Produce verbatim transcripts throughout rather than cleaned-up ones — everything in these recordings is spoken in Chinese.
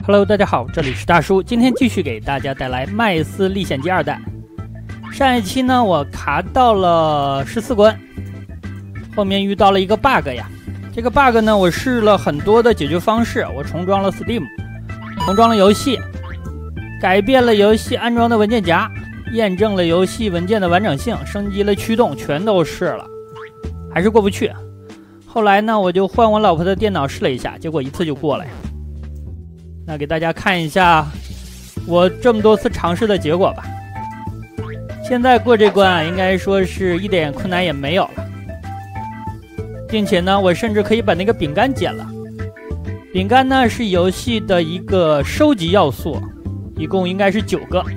Hello， 大家好，这里是大叔，今天继续给大家带来《麦斯历险记二代》。上一期呢，我卡到了十四关，后面遇到了一个 bug 呀。这个 bug 呢，我试了很多的解决方式，我重装了 Steam， 重装了游戏，改变了游戏安装的文件夹，验证了游戏文件的完整性，升级了驱动，全都试了，还是过不去。后来呢，我就换我老婆的电脑试了一下，结果一次就过了呀。那给大家看一下我这么多次尝试的结果吧。现在过这关啊，应该说是一点困难也没有了，并且呢，我甚至可以把那个饼干捡了。饼干呢是游戏的一个收集要素，一共应该是九个。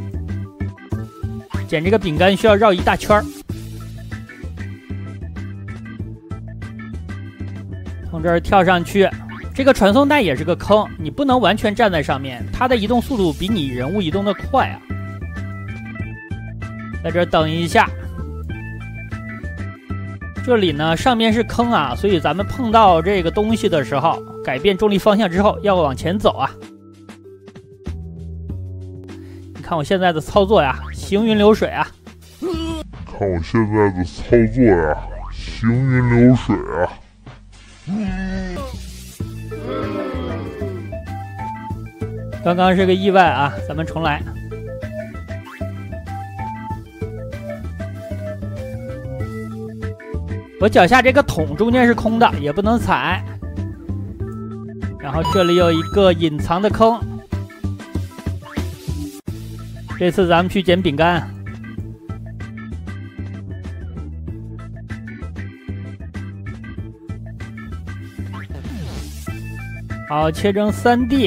捡这个饼干需要绕一大圈儿，从这儿跳上去。这个传送带也是个坑，你不能完全站在上面，它的移动速度比你人物移动的快啊。在这儿等一下，这里呢上面是坑啊，所以咱们碰到这个东西的时候，改变重力方向之后要往前走啊。你看我现在的操作呀，行云流水啊。 看我现在的操作呀，行云流水啊。 刚刚是个意外啊，咱们重来。我脚下这个桶中间是空的，也不能踩。然后这里有一个隐藏的坑，这次咱们去捡饼干。好，切成 三 D。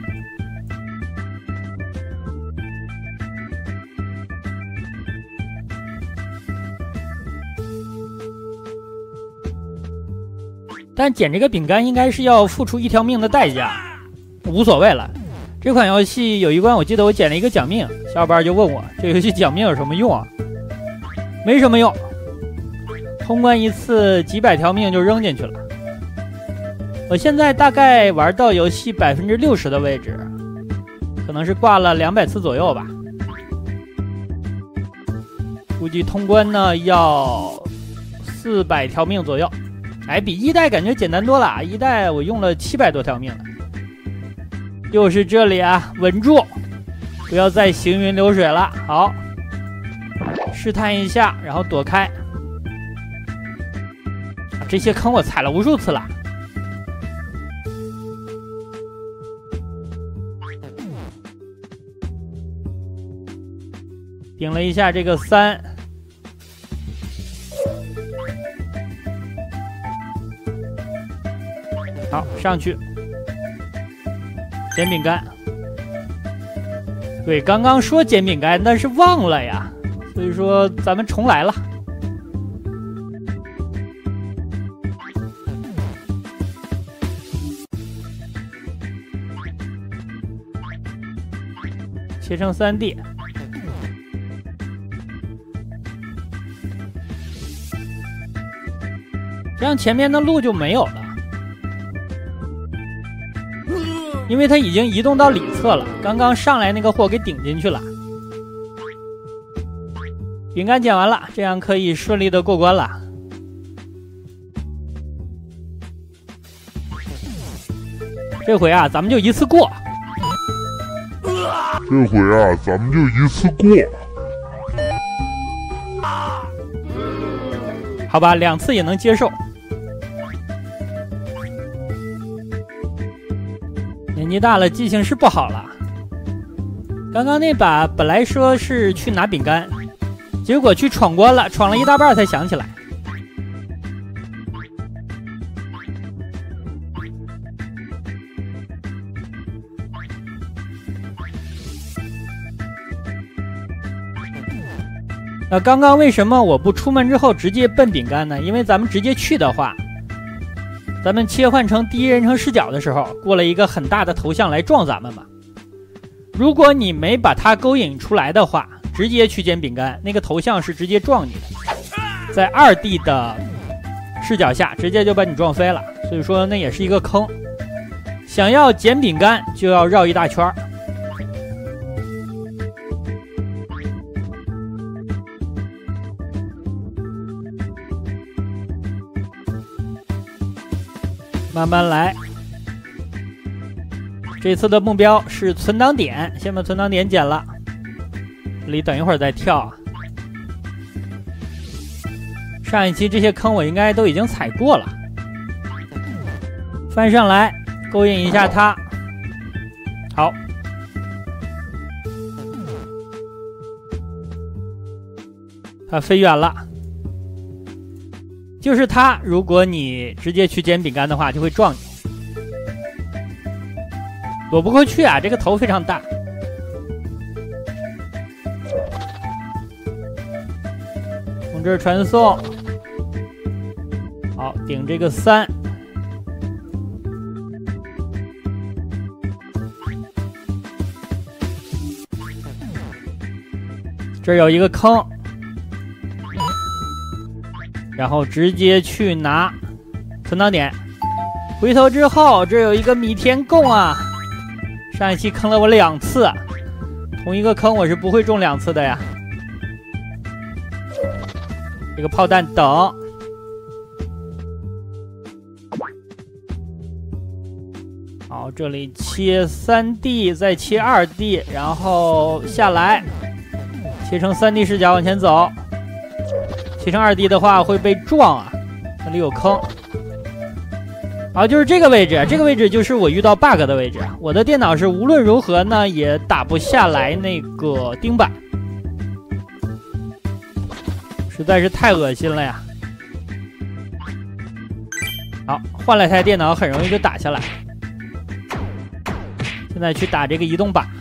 但捡这个饼干应该是要付出一条命的代价，无所谓了。这款游戏有一关我记得我捡了一个奖命，小伙伴就问我这游戏奖命有什么用啊？没什么用，通关一次几百条命就扔进去了。我现在大概玩到游戏 百分之六十 的位置，可能是挂了两百次左右吧。估计通关呢要四百条命左右。哎，比一代感觉简单多了，一代我用了七百多条命了。又是这里啊，稳住，不要再行云流水了。好，试探一下，然后躲开。啊，这些坑我踩了无数次了。顶了一下这个三。好，上去捡饼干。对，刚刚说捡饼干，但是忘了呀，所以说咱们重来了。切成 三 D。这样前面的路就没有了。因为它已经移动到里侧了，刚刚上来那个货给顶进去了。饼干捡完了，这样可以顺利的过关了。这回啊，咱们就一次过。 这回啊，咱们就一次过。 好吧，两次也能接受。年纪大了，记性是不好了。刚刚那把本来说是去拿饼干，结果去闯关了，闯了一大半才想起来。那刚刚为什么我不出门之后直接奔饼干呢？因为咱们直接去的话，咱们切换成第一人称视角的时候，过了一个很大的头像来撞咱们嘛。如果你没把它勾引出来的话，直接去捡饼干，那个头像是直接撞你的，在 二 D 的视角下直接就把你撞飞了，所以说那也是一个坑。 想要捡饼干就要绕一大圈儿。慢慢来。这次的目标是存档点，先把存档点捡了。这里等一会儿再跳啊。上一期这些坑我应该都已经踩过了。翻上来，勾引一下它。好。它飞远了。就是它，如果你直接去捡饼干的话，就会撞你。躲不过去啊，这个头非常大。从这儿传送，好，顶这个三。这儿有一个坑。然后直接去拿存档点，回头之后这有一个米田共啊，上一期坑了我两次，同一个坑我是不会中两次的呀。这个炮弹等，好，这里切三 D 再切二 D， 然后下来切成三 D 视角往前走。切成二 D 的话会被撞啊，那里有坑。好，就是这个位置，这个位置就是我遇到 bug 的位置。我的电脑是无论如何呢也打不下来那个钉板，实在是太恶心了呀。好，换了台电脑很容易就打下来。现在去打这个移动靶。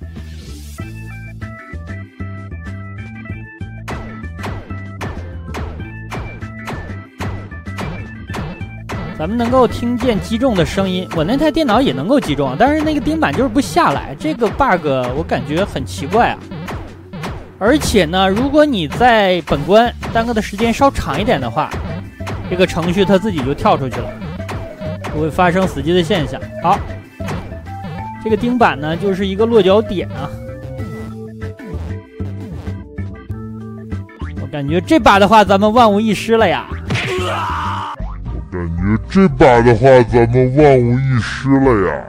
咱们能够听见击中的声音，我那台电脑也能够击中，但是那个钉板就是不下来，这个 bug 我感觉很奇怪啊。而且呢，如果你在本关耽搁的时间稍长一点的话，这个程序它自己就跳出去了，不会发生死机的现象。好，这个钉板呢就是一个落脚点啊。我感觉这把的话咱们万无一失了呀。 感觉这把的话，咱们万无一失了呀！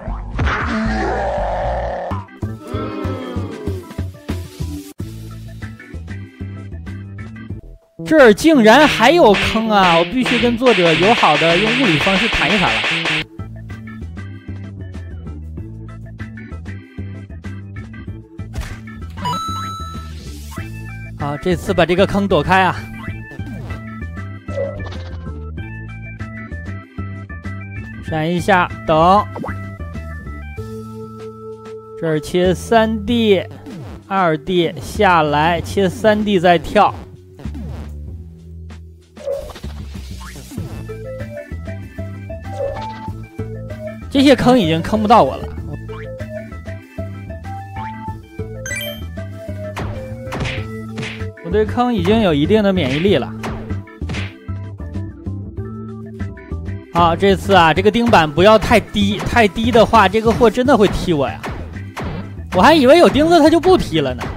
这儿竟然还有坑啊！我必须跟作者友好的用物理方式谈一谈了。好，这次把这个坑躲开啊！闪一下，等。这儿切三 D、二 D 下来，切三 D 再跳。这些坑已经坑不到我了。我对坑已经有一定的免疫力了。好，这次啊，这个钉板不要太低，太低的话，这个货真的会踢我呀！我还以为有钉子它就不踢了呢，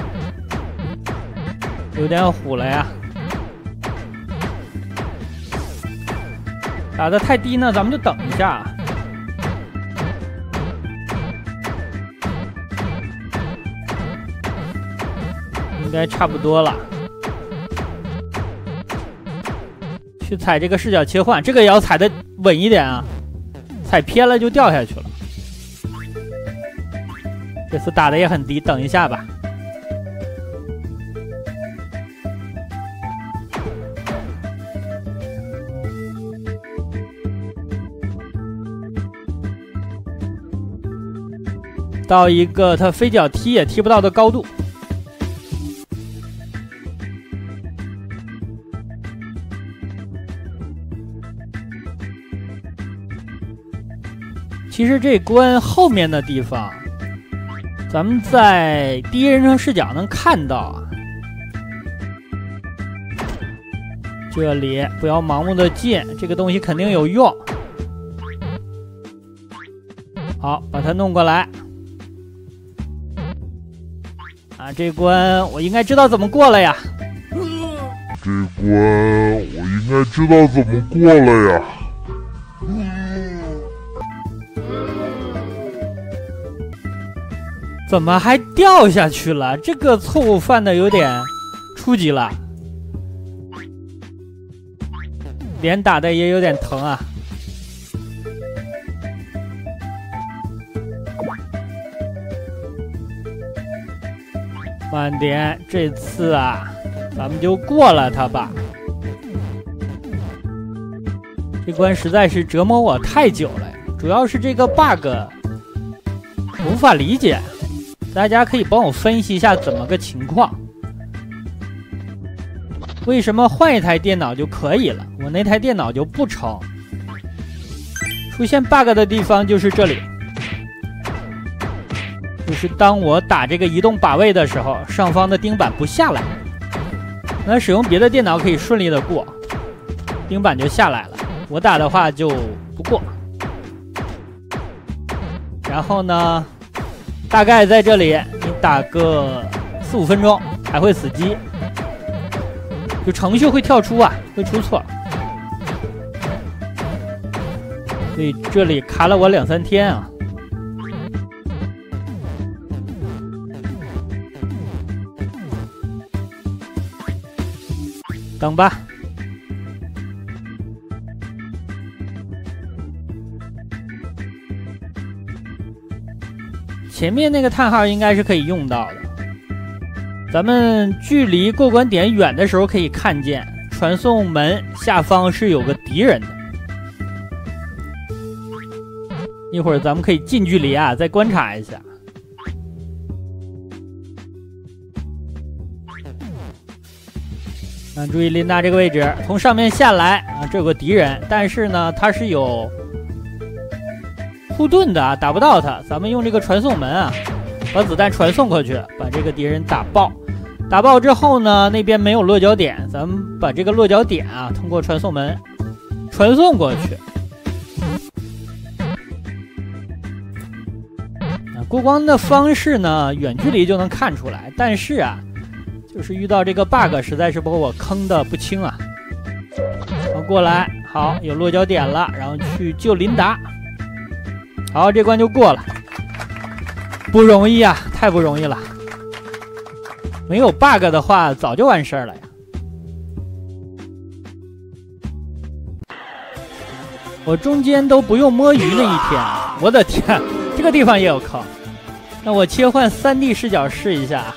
有点虎了呀。打得太低呢，咱们就等一下。应该差不多了。去踩这个视角切换，这个也要踩得稳一点啊，踩偏了就掉下去了。这次打的也很低，等一下吧。到一个它飞脚踢也踢不到的高度。其实这关后面的地方，咱们在第一人称视角能看到啊。这里不要盲目的进，这个东西肯定有用。 好，把它弄过来。啊，这关我应该知道怎么过了呀。 这关我应该知道怎么过了呀。 怎么还掉下去了？这个错误犯的有点初级了，脸打的也有点疼啊。慢点，这次啊，咱们就过了它吧。这关实在是折磨我太久了呀，主要是这个 bug 无法理解。大家可以帮我分析一下怎么个情况？为什么换一台电脑就可以了，我那台电脑就不成？出现 bug 的地方就是这里，就是当我打这个移动靶位的时候，上方的钉板不下来。那使用别的电脑可以顺利的过，钉板就下来了。我打的话就不过。然后呢？大概在这里，你打个四五分钟还会死机，就程序会跳出啊，会出错。所以这里卡了我两三天啊。等吧。前面那个叹号应该是可以用到的。咱们距离过关点远的时候可以看见传送门下方是有个敌人的。一会儿咱们可以近距离啊再观察一下。啊，注意琳达这个位置，从上面下来啊，这有个敌人，但是呢，他是有护盾的啊，打不到他。咱们用这个传送门啊，把子弹传送过去，把这个敌人打爆。打爆之后呢，那边没有落脚点，咱们把这个落脚点啊，通过传送门传送过去。啊，过关的方式呢，远距离就能看出来，但是啊，就是遇到这个 bug， 实在是把我坑的不轻啊。好，过来，好，有落脚点了，然后去救琳达。好，这关就过了，不容易啊，太不容易了。没有 bug 的话，早就完事儿了呀。我中间都不用摸鱼那一天，我的天，这个地方也有坑。那我切换 三 D 视角试一下。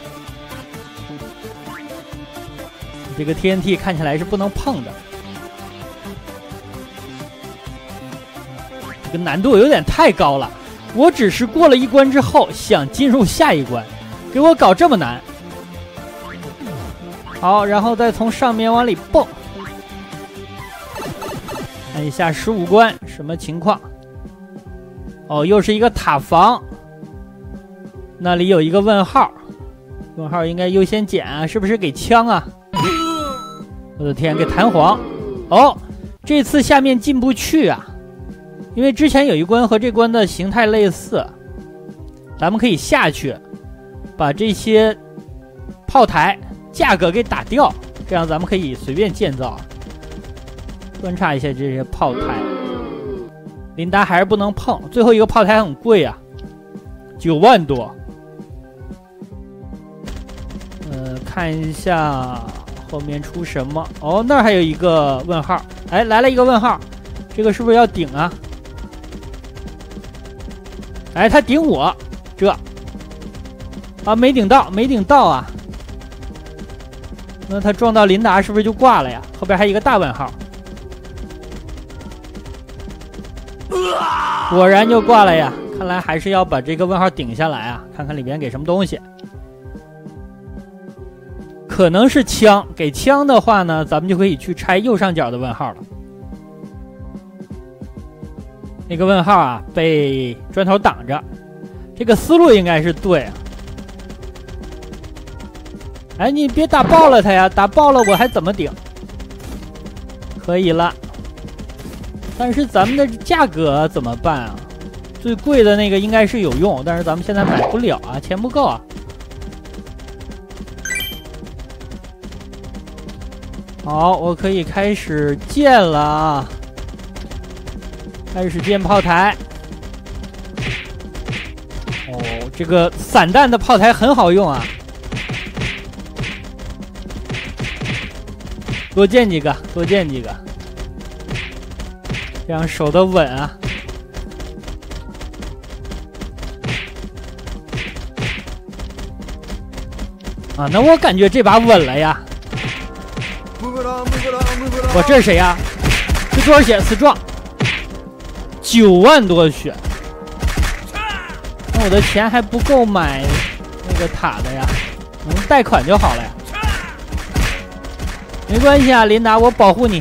这个 T N T 看起来是不能碰的。这个难度有点太高了，我只是过了一关之后想进入下一关，给我搞这么难。好，然后再从上面往里蹦。看一下十五关什么情况？哦，又是一个塔防，那里有一个问号，问号应该优先捡啊，是不是给枪啊？我的天，给弹簧！哦，这次下面进不去啊。因为之前有一关和这关的形态类似，咱们可以下去把这些炮台价格给打掉，这样咱们可以随便建造。观察一下这些炮台，琳达还是不能碰，最后一个炮台很贵啊，九万多。呃，看一下后面出什么。哦，那儿还有一个问号，哎，来了一个问号，这个是不是要顶啊？哎，他顶我，这啊没顶到，没顶到啊。那他撞到琳达是不是就挂了呀？后边还有一个大问号，果然就挂了呀。看来还是要把这个问号顶下来啊，看看里边给什么东西。可能是枪，给枪的话呢，咱们就可以去拆右上角的问号了。那个问号啊，被砖头挡着，这个思路应该是对啊。哎，你别打爆了它呀，打爆了我还怎么顶？可以了，但是咱们的价格怎么办啊？ 最贵的那个应该是有用，但是咱们现在买不了啊，钱不够啊。好，我可以开始建了啊，开始建炮台。哦，这个散弹的炮台很好用啊，多建几个，多建几个，这样守得稳啊。啊，那我感觉这把稳了呀。我这是谁呀？这多少血？死壮，九万多血。那我的钱还不够买那个塔的呀，能贷款就好了呀。没关系啊，琳达，我保护你。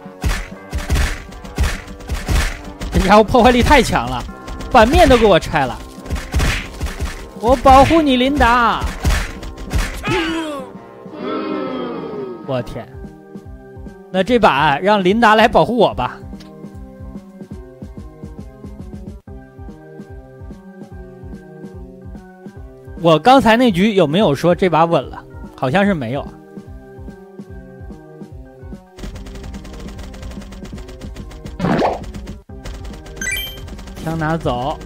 这家伙破坏力太强了，版面都给我拆了。我保护你，琳达。我天，那这把让琳达来保护我吧。我刚才那局有没有说这把稳了？好像是没有。枪拿走。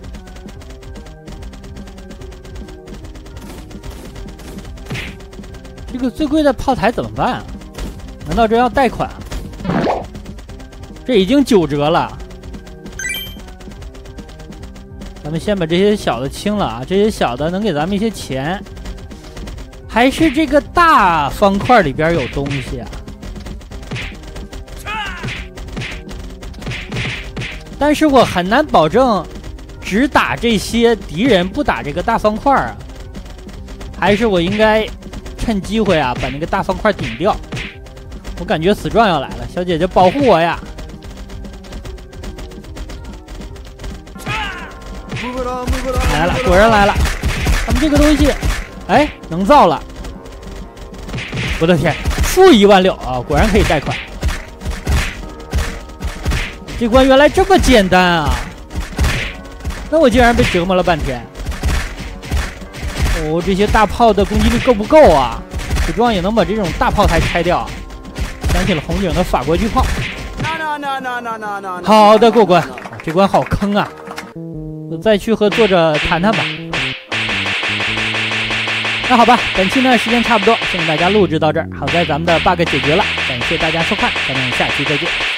这个最贵的炮台怎么办啊？难道这要贷款？这已经九折了。咱们先把这些小的清了啊，这些小的能给咱们一些钱。还是这个大方块里边有东西啊？但是我很难保证只打这些敌人，不打这个大方块啊。还是我应该趁机会啊，把那个大方块顶掉。我感觉死状要来了，小姐姐保护我呀！来了，果然来了。他们这个东西，哎，能造了。我的天，负一万六啊！果然可以贷款。这关原来这么简单啊！那我竟然被折磨了半天。哦，这些大炮的攻击力够不够啊？死状也能把这种大炮台拆掉。想起了红警的法国巨炮。好的，过关。啊，这关好坑啊！我再去和作者谈谈吧。那好吧，本期呢时间差不多，先给大家录制到这儿。好在咱们的 bug 解决了，感谢大家收看，咱们下期再见。